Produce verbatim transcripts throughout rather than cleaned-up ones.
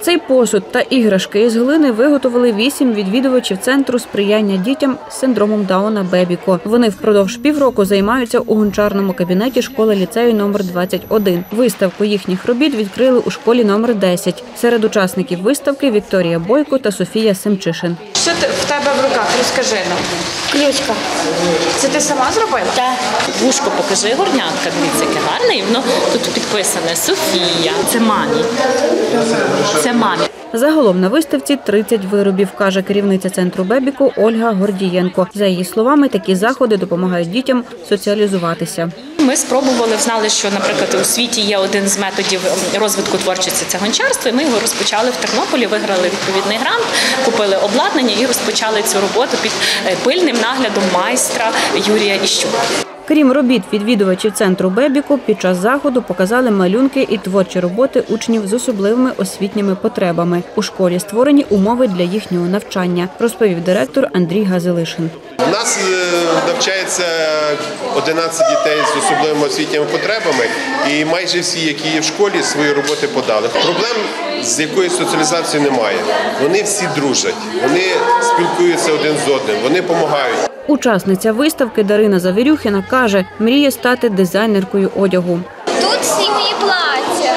Цей посуд та іграшки із глини виготовили вісім відвідувачів Центру сприяння дітям з синдромом Дауна «Бебіко». Вони впродовж півроку займаються у гончарному кабінеті школи-ліцею номер двадцять один. Виставку їхніх робіт відкрили у школі номер десять. Серед учасників виставки Вікторія Бойко та Софія Семчишин. Що в тебе в руках? Розкажи нам. Ключка. Це ти сама зробила? Так. Вушко покажи, горнятка, дивіться, яке гарне. І воно тут підписане Софія. Це мамі. Це мамі. Загалом на виставці тридцять виробів, каже керівниця Центру «Бебіко» Ольга Гордієнко. За її словами, такі заходи допомагають дітям соціалізуватися. Ми спробували, знали, що, наприклад, у світі є один з методів розвитку творчості – це гончарство, і ми його розпочали в Тернополі, виграли відповідний грант, купили обладнання і розпочали цю роботу під пильним наглядом майстра Юрія Іщука. Крім робіт відвідувачів Центру «Бебіко», під час заходу показали малюнки і творчі роботи учнів з особливими освітніми потребами. У школі створені умови для їхнього навчання, розповів директор Андрій Газилишин. У нас навчається одинадцять дітей з особливими освітніми потребами, і майже всі, які є в школі, свої роботи подали. Проблем з якоюсь соціалізацією немає. Вони всі дружать, вони спілкуються один з одним, вони допомагають. Учасниця виставки Дарина Завірюхіна каже, мріє стати дизайнеркою одягу. Тут всі мої плаття.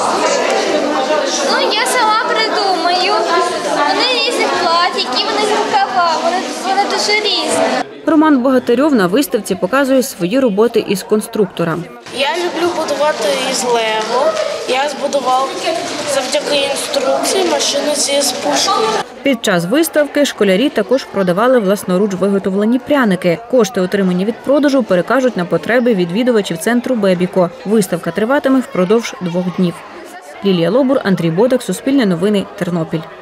Ну, я сама придумаю. Вони різних плаття, які вони з рукава, вони, вони дуже різні. Роман Богатирьов на виставці показує свої роботи із конструктора. Я люблю будувати із лего. Я збудував завдяки інструкції машину зі спушкою. Під час виставки школярі також продавали власноруч виготовлені пряники. Кошти, отримані від продажу, перекажуть на потреби відвідувачів Центру «Бебіко». Виставка триватиме впродовж двох днів. Лілія Лобур, Андрій Бодак, Суспільне новини, Тернопіль.